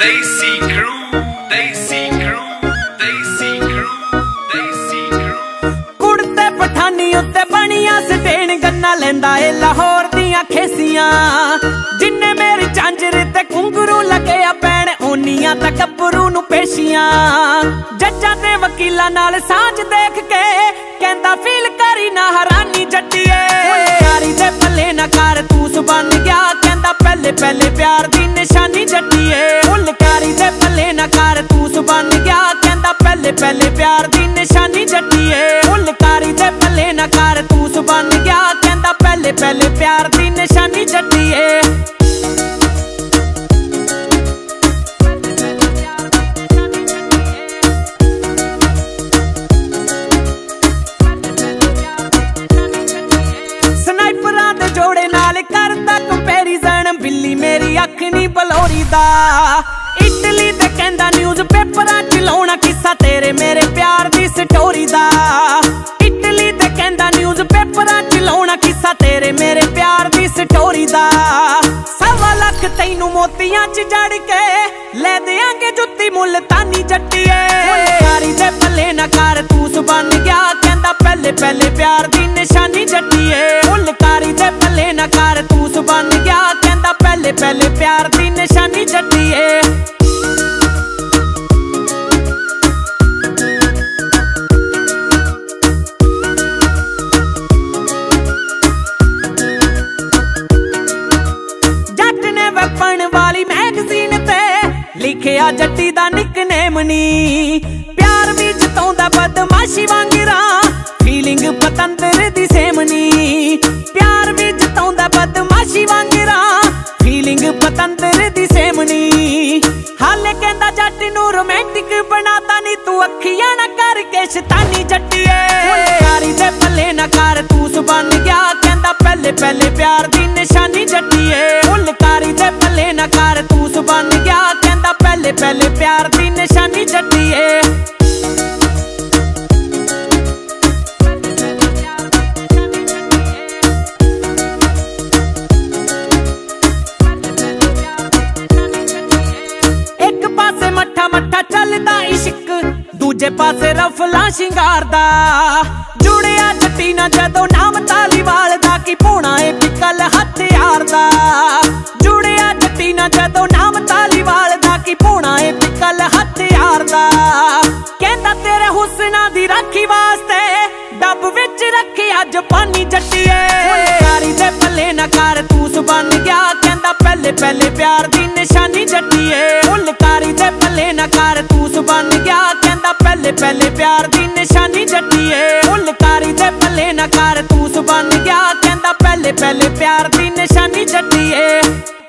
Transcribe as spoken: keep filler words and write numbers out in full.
Desi Crew, Desi Crew, Desi Crew, Desi Crew। कुड़ते Pathani उत्ते बनिया certain गन्ना लेंदा ए लाहौर दियां खेसियां। जिन्ने मेरी झांझर ते घुंघरू लगे आ पैण ओनियां तां गब्बरू नूं पेशियां। जज्जां ते वकीलां नाल सांझ देख के कहंदा फील करी ना हरानी जट्टीए। यारी दे पल्ले ना कारतूस बन गया कहंदा पहले पहले प्यार दी निशानी जट्टीए। फुलकारी दे पल्ले ना कारतूस बन गया कहंदा पहले पहले प्यार दी निशानी जट्टीए। फुलकारी दे पल्ले ना कारतूस बन गया कहंदा पहले पहले प्यार दी निशानी जट्टीए। स्नाइपरां दे जोड़े नाल करदा कंपैरिजन बिल्ली मेरी अख नी बलौरी दा। इटली ते कहंदा न्यूज़ पेपरां च लाउणा किस्सा तेरे मेरे प्यार दी स्टोरी दा। इटली ते कहंदा न्यूज़ पेपरां च लाउणा किस्सा तेरे मेरे प्यार दी स्टोरी दा। सवा लख तैनू मोतियां च जड़ के ले देंगे जुत्ती मुल्तानी जट्टीए। यारी दे पल्ले ना कारतूस बन गया कहंदा पहले पहले प्यार दी निशानी जट्टीए। फुलकारी दे पल्ले ना कारतूस बन गया कहंदा पहले पहले प्यार दी निशानी जट्टीए। जट ने वेपन वाली मैगजीन ते लिखिया जट्टी दा निकनेम नी। प्यार भी जताउंदा बदमाशी वांगरा फीलिंग पतंदर दी सेम नी। प्यार भी जताउंदा बदमाशी वांगरा फीलिंग पतंदर दी सेम नी। हाले कहंदा जट नू रोमांटिक बनाता नी तू अखियां ना करके शैतानी जट्टीए। यारी दे पल्ले ना कारतूस बन गया कहंदा पहले पहले प्यार दी निशानी जट्टीए। फुलकारी दे पल्ले ना कारतूस बन गया कहंदा पहले पहले प्यार दी निशानी जट्टीए। एक पासे मट्ठा मट्ठा चलदा इश्क दूजे पासे रफला शिंगार दा। जुड़िया जट्टी ना जदों नाम तालीवाल दा की पोना ए पिकल हथियार दा। जुड़िया जट्टी ना जदों नाम तालीवाल दा की पोना ए पिकल हथियार दा। कहंदा तेरे हुस्ना दी राखी वास्ते डब विच रखी अज पानी जट्टीए। यारी दे पल्ले ना कारतूस बन गया कहंदा पहले पहले प्यार दी निशानी जट्टीए। फुलकारी दे पल्ले ना कारतूस बन गया कहंदा पहले पहले प्यार दी निशानी जट्टीए। फुलकारी दे पल्ले ना कारतूस बन गया कहंदा पहले पहले प्यार दी निशानी जट्टीए।